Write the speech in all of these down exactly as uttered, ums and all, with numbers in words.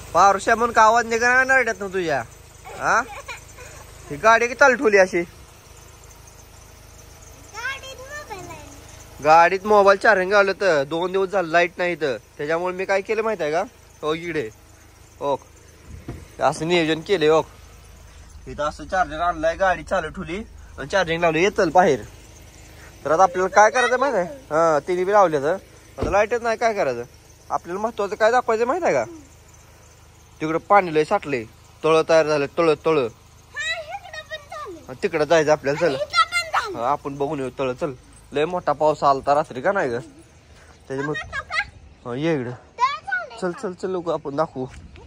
पारुष्या म्हणून का आवाज निघणार नरड्यात ना तुझ्या? हा ही गाडी की चालू ठेवली अशी? गाडीत मोबाईल चार्जिंग लावलं तर दोन दिवस झालं लाईट नाही तर त्याच्यामुळे मी काय केलं माहित आहे का? हो इकडे ओक असं नियोजन केले. ओक इथं असं चार्जर आणलाय, गाडी चालू ठेवली आणि चार्जिंग लावली. येत चल बाहेर. तर आता आपल्याला काय करायचं माहित आहे? हा तिने बी लावले तर आता लाईटच नाही. काय करायचं आपल्याला? महत्वाचं काय दाखवायचं माहित आहे का? तिकडं पाणी लय साठले, तळ तयार झालं. तळ तळ तिकडं जायचं आपल्याला. चल आपण बघून येऊ तळ. चल लय मोठा पाऊस आलता रात्री का नाही ग? त्याच्यामुळे ये इकडं. चल चल चल लोक आपण दाखवू.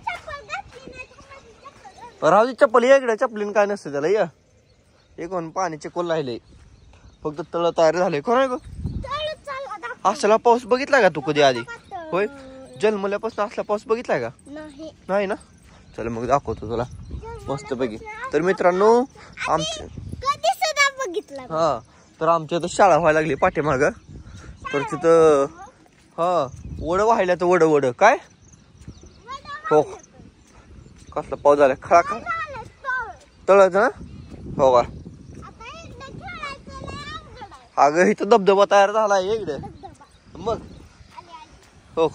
राहू दे चप्पल. ये इकडे. चप्पलीन काय नसतं त्याला. ये एक कोण पाण्याचे कोल राहिले, फक्त तळ तयार झाले. कोण आहे ग? असला पाऊस बघितलाय का तू कधी आधी? होय जन्मल्यापासून असला पाऊस बघितलाय का? नाही ना. चल मग दाखवतो तुला मस्त पैकी. तर मित्रांनो आमच्या हा तर आमच्या इथं शाळा व्हायला लागली पाठीमाग. तर तिथं हा वड व्हायला तर वड वड काय हो कसला पाऊस झाला. खळा खळा तळच ना. हो का? अगं इथं धबधबा तयार झाला आहे इकडे. मग हो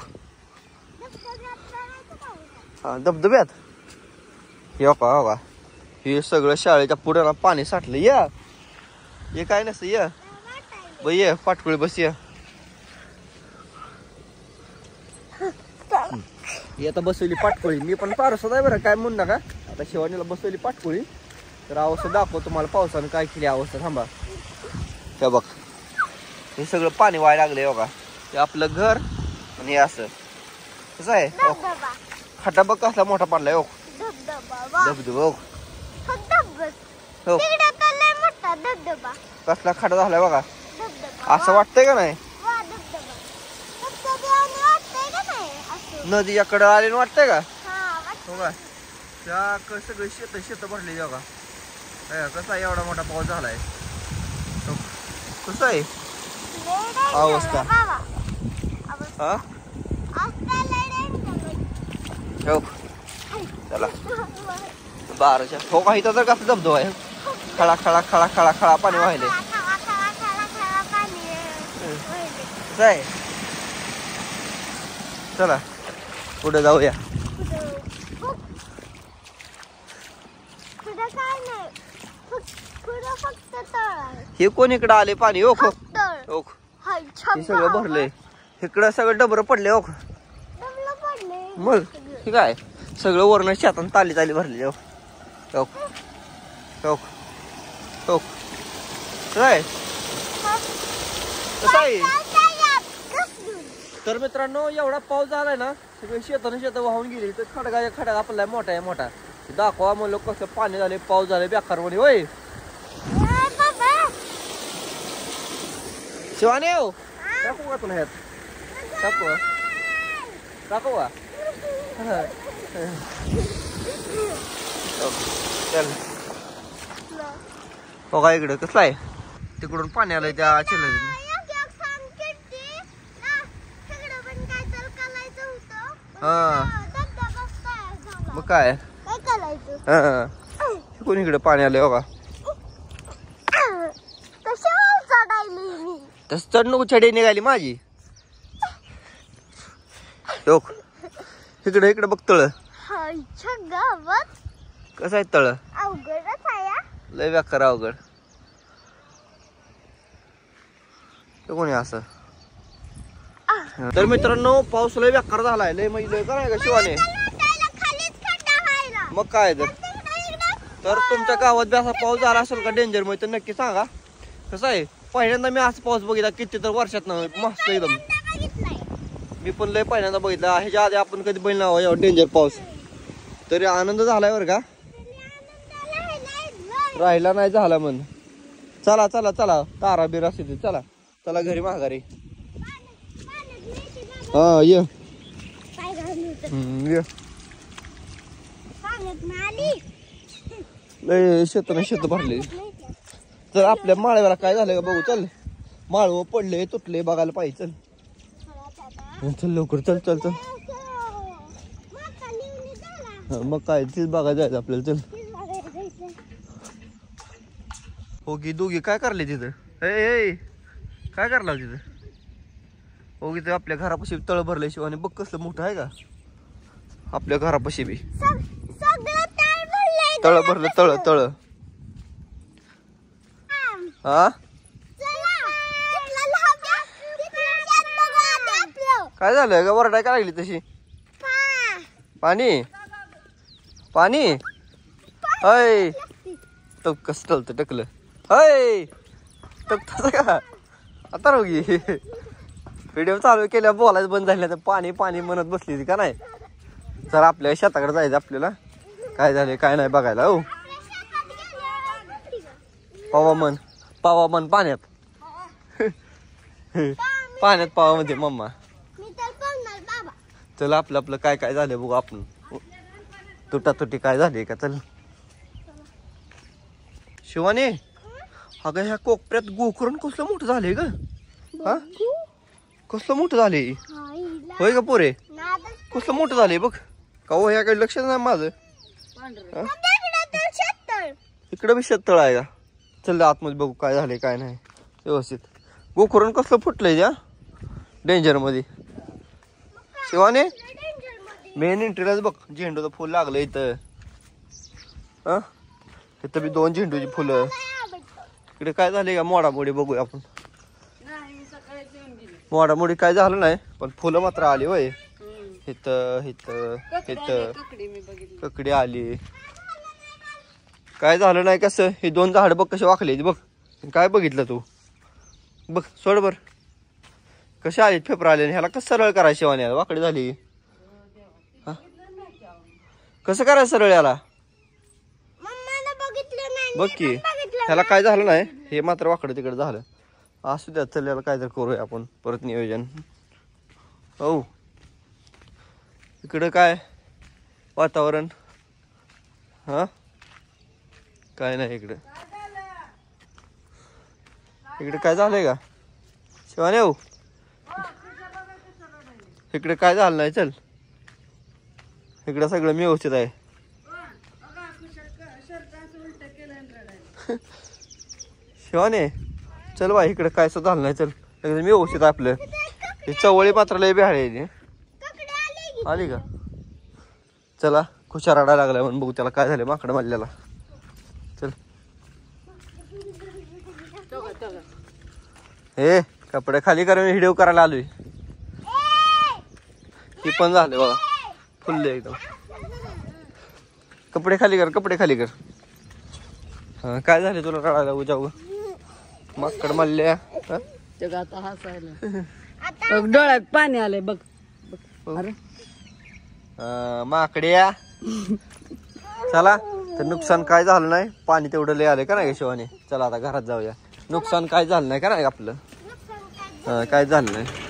हा धबधब्यात हो का? हो का? हे सगळं शाळेच्या पुढे पाणी साठलं. या हे काय नसतं. या ब ये पाटकुळी बस. या आता बसवली पाटकुळी. मी पण पारसत आहे बरं काय म्हणू नका. आता शिवानीला बसवली पाटकुळी. तर अवस्था दाखव तुम्हाला पावसानं काय केली अवस्था. थांबा हे बघ हे सगळं पाणी व्हायला लागले. बघा ते आपलं घर आणि हे असं कसं आहे. खड्डा बघ कसला मोठा पडलाय. हो धबधबा हो कसला खड्डा झालाय बघा. असं वाटतंय का नाही? नदीच्याकडे आले वाटतंय का? हो का? त्या सगळे शेत शेत भरले बघा. कसा एवढा मोठा पाऊस झालाय. कसं आहे अवस्था? हा हो चला बाराच्या हो का? इथं तर कसं धबधबा आहे. खळा खळा खळा खळा खळा पाणी वाहिले. आहे चला पुढे जाऊया. हे कोण इकडं आले पाणी? ओख ओख हे सगळं भरलंय. इकडं सगळं डबर पडले. ओख मग हे काय सगळं वरण शेतात ताली ताली भरले. ओख ओख ओख काय कसं आहे? तर मित्रांनो एवढा पाऊस झालाय ना सगळे शेताने शेत वाहून गेली. तर खडगा खडगा आपला मोठा आहे मोठा. दाखवा म्हणलं कसं पाणी झाले पाऊस झाले बेकार मध्ये. होय शिवाने हो टाकू का तुला ह्यात? टाकू टाकू का? चल हो का? इकडं कसलं आहे? तिकडून पाणी आलंय त्या चिल्ला. हा मग काय कोण इकडे पाणी आलंय हो का? तस चढ नको छडी निघाली माझी. इकडे इकडे बघ तळ कसं आहे. तळ लय बेकार अवघड. कोणी असं. तर मित्रांनो पाऊस लय बेकार झालाय. लय म्हणजे लय काय का शिवाने. मग काय तर तर तुमच्या गावात बी असा पाऊस झाला असेल का डेंजर मध्ये तर नक्की सांगा. कसं आहे पहिल्यांदा मी असं पाऊस बघितला किती तर वर्षात ना मस्त एकदम. मी पण लय पहिल्यांदा बघितला. ह्याच्या आधी आपण कधी बघितला एवढा डेंजर पाऊस. तरी आनंद झालाय बरं का? राहिला नाही झाला म्हण. चला चला चला तारा बिर असते. चला चला घरी माघारी. हा ये ये लय शेत ना शेत भरले. तर आपल्या माळव्याला काय झालं का बघू. चल माळव पडले तुटले बघायला पाहिजे. चल चल लवकर चल चल चल मग काय तीच बघायला जायचं आपल्याला. चल हो की दोघी काय करले तिथं? ए काय करला तिथं? हो की आपल्या घरापाशी तळ भरले शिवाने बघ कसलं मोठं आहे का आपल्या घरापाशी बी तळ भरलं. तळ तळ हा काय झालं का वरडाय काय लागली तशी? पाणी पाणी अय तो कस टलत टकलं अय टकत का आता रोगी व्हिडिओ चालू केल्या बोलायचं बंद झालं तर पाणी पाणी म्हणत बसली ती का नाही. जर आपल्या शेताकडे जायचं आपल्याला काय झाले काय नाही बघायला. हो पावा मन पावा मन पाण्यात पाण्यात पावा मध्ये मम्मा. चल आपलं आपलं काय काय झालं बघू आपण. तुटातुटी काय झाली का? चल शिवानी अगं ह्या कोपऱ्यात गोकरण कसलं मोठं झालंय ग. हा कसलं मोठं झाले होय का पोरे? कसलं मोठं झालंय बघ का हो. ह्याकडे लक्षच नाही माझं. इकडं बी शेततळ आहे का? चल आतमध्ये बघू काय झालंय काय नाही व्यवस्थित. गोकरण कसलं फुटलंय त्या डेंजर मध्ये. शिवाने मेन एंट्रीलाच बघ झेंडूचं फुल लागलं इथं. हा इथं बी दोन झेंडूची फुलं. इकडे काय झाले का मोडामोडी बघूया आपण. मोडामोडी काय झालं नाही पण फुलं मात्र आली होय. इथं इथं इथं ककडी आली. काय झालं नाही कसं. हे दोन झाड बघ कसे वाकले बघ. काय बघितलं तू बघ सोड बर कसे आले फेफर आले. ह्याला कसं सरळ करायचं शिवानी वाकडी झाली. कसं करायचं सरळ याला बघ की. ह्याला काय झालं नाही हे मात्र वाकडं तिकडे झालं. असू द्या चल याला काय तर करूया आपण परत नियोजन. हो इकडं काय वातावरण हा काय नाही इकडं. इकडे काय झालंय का शिवाने? हो इकडे काय झालं नाही. चल इकडं सगळं व्यवस्थित आहे. शिवाने चल बा इकडे काय सुद्धा झालं नाही. चल एकदम व्यवस्थित आहे आपलं. हे चवळी मात्र लय बिहाळी आली का? चला खुशा रडायला लागलाय म्हणून बघू त्याला काय झालं माकड मारल्याला. चल हे कपडे खाली करून व्हिडिओ करायला आलोय. ती पण झाले बघा फुलले एकदम. कपडे खाली कर कपडे खाली कर. हा काय झाले तुला रडायला उजाव माकड मारल्या. डोळ्यात पाणी आलंय बघ. माकड्या चला तर नुकसान काय झालं नाही. पाणी तेवढं लय आलंय का नाही शिवाने. चला आता घरात जाऊया. नुकसान काय झालं नाही का नाही आपलं. काय झालं नाही.